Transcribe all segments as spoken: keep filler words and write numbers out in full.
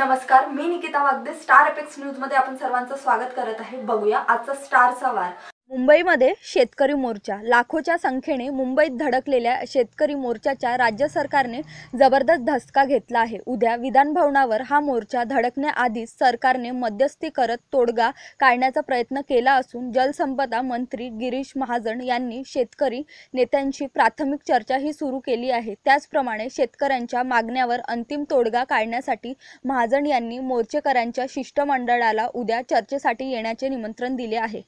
नमस्कार, मी Nikita Wagde. Star apex news मध्ये आपण सर्वांचं स्वागत करत आहे. बघूया आजचा स्टारचा वार. मुंबईमध्ये शेतकरी मोर्चा. लाखोच्या संख्येने मुंबईत धडकलेल्या शेतकरी मोर्चाच्या राज्य सरकारने जबरदस्त धसका घेतला आहे. उद्या विधानभवनावर हा मोर्चा धडकण्याआधीच सरकारने मध्यस्थी करत तोडगा काढण्याचा प्रयत्न केला असून जलसंपदा मंत्री गिरीश महाजन यांनी शेतकरी नेत्यांशी प्राथमिक चर्चाही सुरू केली आहे. त्याचप्रमाणे शेतकऱ्यांच्या मागण्यावर अंतिम तोडगा काढण्यासाठी महाजन यांनी मोर्चेकऱ्यांच्या शिष्टमंडळाला उद्या चर्चेसाठी येण्याचे निमंत्रण दिले आहे.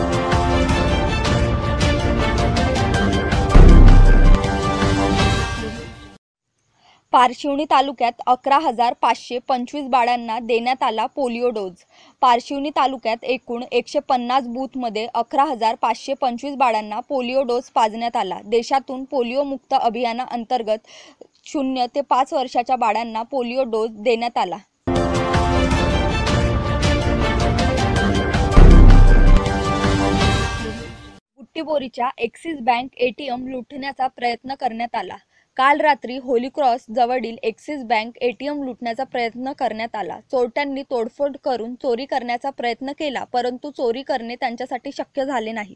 पारशिवनी तालुक्यात अकरा हजार पाचशे पंचवीस बाळांना देण्यात आला पोलिओ डोस. पारशिवनी तालुक्यात एकूण एकशे पन्नास बूथमध्ये अकरा हजार पाचशे पंचवीस बाळांना पोलिओ डोस पाजण्यात आला. देशातून पोलिओ मुक्त अभियानाअंतर्गत शून्य ते पाच वर्षाच्या बाळांना पोलिओ डोस देण्यात आला. बुट्टीबोरीच्या ॲक्सिस बँक एटीएम लुटण्याचा प्रयत्न करण्यात आला. काल रात्री होली क्रॉस जवळील ॲक्सिस बँक एटीएम लुटण्याचा प्रयत्न करण्यात आला. चोरट्यांनी तोडफोड करून चोरी करण्याचा प्रयत्न केला, परंतु चोरी करणे त्यांच्यासाठी शक्य झाले नाही.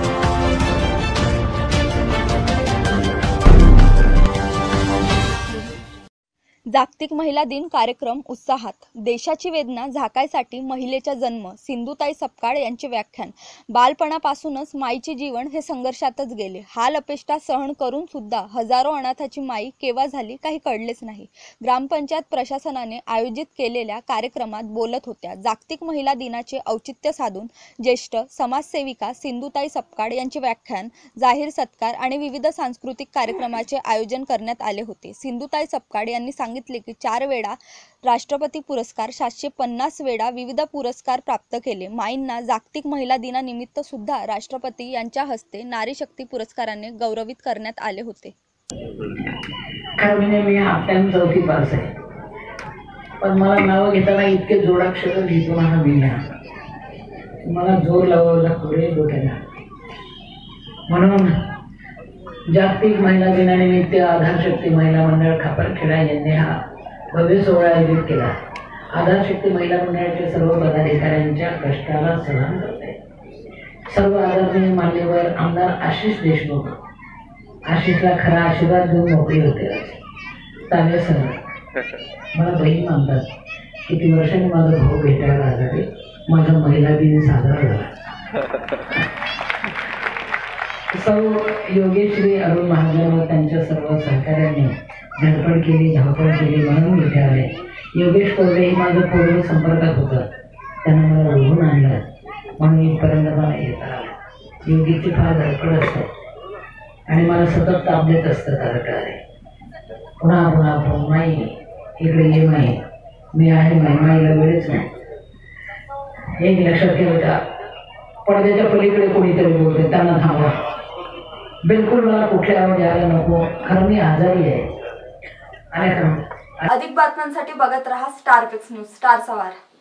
जागतिक महिला दिन कार्यक्रम उत्साहात. देशाची वेदना झाकायसाठी महिलेचा जन्म. सिंधुताई सपकाळ यांचे व्याख्यान. बालपणापासूनच माईचे जीवन हे संघर्षातच गेले. हाल अपेष्टा सहन करून सुद्धा हजारो अनाथाची माई केव्हा झाली काही कळलेच नाही. ग्रामपंचायत प्रशासनाने आयोजित केलेल्या कार्यक्रमात बोलत होत्या. जागतिक महिला दिनाचे औचित्य साधून ज्येष्ठ समाजसेविका सिंधुताई सपकाळ यांचे व्याख्यान, जाहीर सत्कार आणि विविध सांस्कृतिक कार्यक्रमाचे आयोजन करण्यात आले होते. सिंधुताई सपकाळ यांनी सांगितले की चार वेळा राष्ट्रपती पुरस्कार, सातशे पन्नास वेळा विविध पुरस्कार प्राप्त केले. माईंना जागतिक महिला दिनानिमित्त सुद्धा राष्ट्रपती यांच्या हस्ते नारी शक्ती पुरस्काराने गौरवित करण्यात आले होते. मी आपल्याला चौथी पास आहे, पण मला नाव घेताना इतके जोडाक्षर लिहितो हा विना मला जोर लावायला पुढे डोक्याला. म्हणून जागतिक महिला दिनानिमित्त आधार शक्ती महिला मंडळ खापरखेडा यांनी हा भव्य सोहळा आयोजित केला. आधार शक्ती महिला मंडळाच्या सर्व पदाधिकाऱ्यांच्या कष्टाला सलाम करते. सर्व आदरणीय मान्यवर आमदार आशिष देशमुख, आशिषला खरा आशीर्वाद देऊन मोकळी होते. ताने सर मला बहीण मानतात. किती वर्षांनी माझा भाऊ भेटायला आला, माझा महिला दिन साजरा झाला. सौ योगेश्री अरुण महाजन व त्यांच्या सर्व सहकार्यांनी धडपड केली, धावपळ केली म्हणून इथे आले. योगेश कोरडे हे माझं पूर्व संपर्कात होतं. त्यांना मला ओळखून आणलं म्हणून इथपर्यंत मला येता आलं. योगीची फार धडपड असते आणि मला सतत ताप देत असतं तारकारे. पुन्हा पुन्हा फोन, माई इकडे ये, माई मी आहे, माई माईला वेळच नाही. एक लक्षात ठेव का, पडद्याच्या पलीकडे कोणीतरी बोलते, त्यांना थांबवा. बिलकुल मला कुठल्या आवाज यायला नको, खरं मी आजारी आहे. अधिक बातम्यांसाठी बघत रहा स्टार एपेक्स न्यूज. स्टारचा वार.